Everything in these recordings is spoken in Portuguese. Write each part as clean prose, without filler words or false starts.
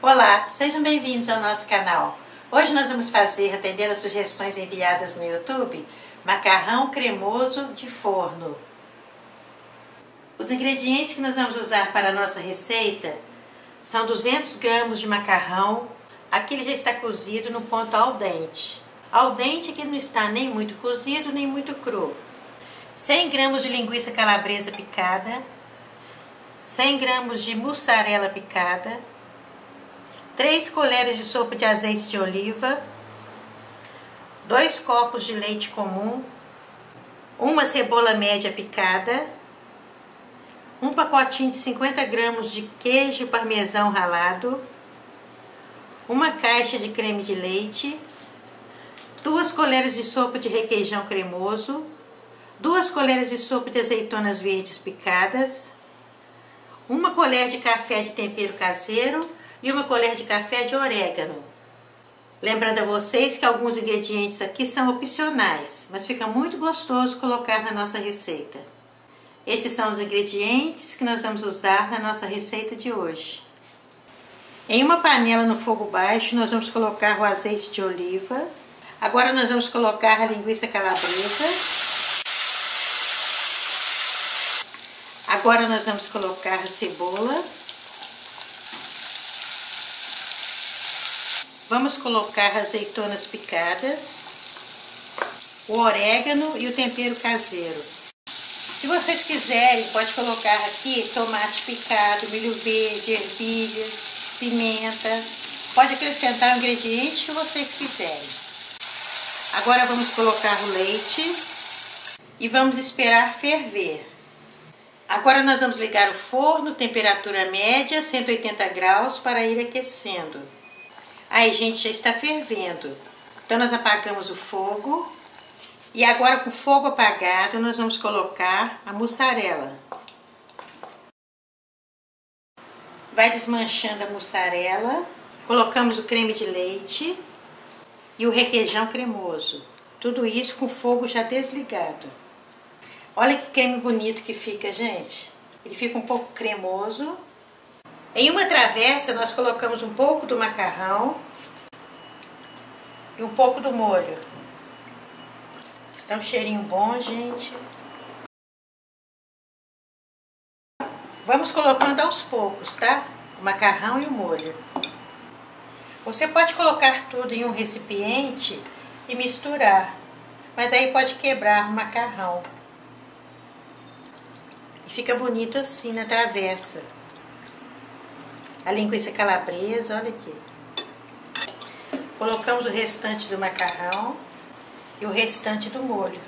Olá, sejam bem-vindos ao nosso canal. Hoje nós vamos fazer, atendendo as sugestões enviadas no YouTube, macarrão cremoso de forno. Os ingredientes que nós vamos usar para a nossa receita são 200 gramas de macarrão. Aqui ele já está cozido no ponto al dente. Al dente que não está nem muito cozido nem muito cru. 100 gramas de linguiça calabresa picada, 100 gramas de mussarela picada, 3 colheres de sopa de azeite de oliva, 2 copos de leite comum, uma cebola média picada, um pacotinho de 50 gramas de queijo parmesão ralado, uma caixa de creme de leite, 2 colheres de sopa de requeijão cremoso, 2 colheres de sopa de azeitonas verdes picadas, 1 colher de café de tempero caseiro e 1 colher de café de orégano. Lembrando a vocês que alguns ingredientes aqui são opcionais, mas fica muito gostoso colocar na nossa receita. Esses são os ingredientes que nós vamos usar na nossa receita de hoje. Em uma panela no fogo baixo, nós vamos colocar o azeite de oliva. Agora nós vamos colocar a linguiça calabresa. Agora nós vamos colocar a cebola. Vamos colocar azeitonas picadas, o orégano e o tempero caseiro. Se vocês quiserem, pode colocar aqui tomate picado, milho verde, ervilha, pimenta. Pode acrescentar o ingrediente que vocês quiserem. Agora vamos colocar o leite e vamos esperar ferver. Agora nós vamos ligar o forno, temperatura média, 180 graus, para ir aquecendo. Aí, gente, já está fervendo. Então nós apagamos o fogo. E agora, com o fogo apagado, nós vamos colocar a mussarela. Vai desmanchando a mussarela. Colocamos o creme de leite e o requeijão cremoso. Tudo isso com o fogo já desligado. Olha que creme bonito que fica, gente. Ele fica um pouco cremoso. Em uma travessa, nós colocamos um pouco do macarrão e um pouco do molho. Está um cheirinho bom, gente. Vamos colocando aos poucos, tá? O macarrão e o molho. Você pode colocar tudo em um recipiente e misturar, mas aí pode quebrar o macarrão. E fica bonito assim na travessa. A linguiça calabresa, olha aqui. Colocamos o restante do macarrão e o restante do molho.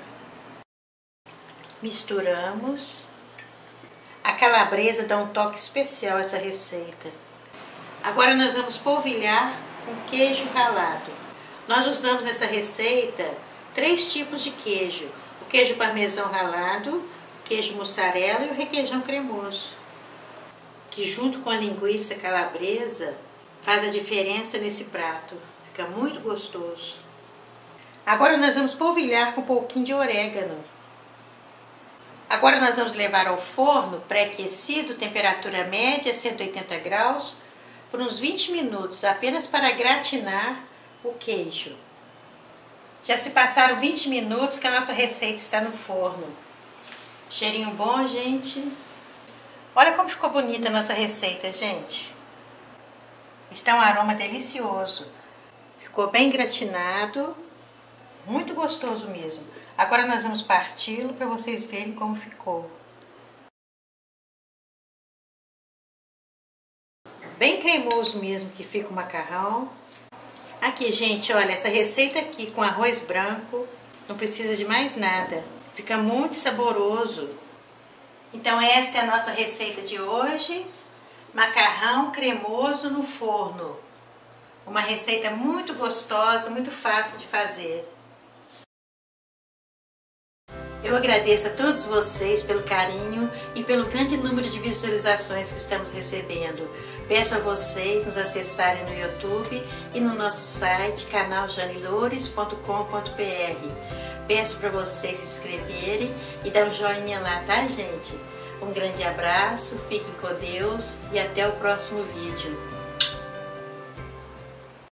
Misturamos. A calabresa dá um toque especial a essa receita. Agora nós vamos polvilhar com queijo ralado. Nós usamos nessa receita 3 tipos de queijo. O queijo parmesão ralado, o queijo mussarela e o requeijão cremoso, que junto com a linguiça calabresa faz a diferença nesse prato. Fica muito gostoso. Agora nós vamos polvilhar com um pouquinho de orégano. Agora nós vamos levar ao forno pré-aquecido, temperatura média, 180 graus, por uns 20 minutos, apenas para gratinar o queijo. Já se passaram 20 minutos que a nossa receita está no forno. Cheirinho bom, gente. Olha como ficou bonita a nossa receita, gente. Está um aroma delicioso. Ficou bem gratinado. Muito gostoso mesmo. Agora nós vamos parti-lo para vocês verem como ficou. Bem cremoso mesmo que fica o macarrão. Aqui, gente, olha, essa receita aqui com arroz branco, não precisa de mais nada. Fica muito saboroso. Então esta é a nossa receita de hoje, macarrão cremoso no forno. Uma receita muito gostosa, muito fácil de fazer. Eu agradeço a todos vocês pelo carinho e pelo grande número de visualizações que estamos recebendo. Peço a vocês nos acessarem no YouTube e no nosso site canaljanilores.com.br. Peço para vocês se inscreverem e dar um joinha lá, tá, gente? Um grande abraço, fiquem com Deus e até o próximo vídeo.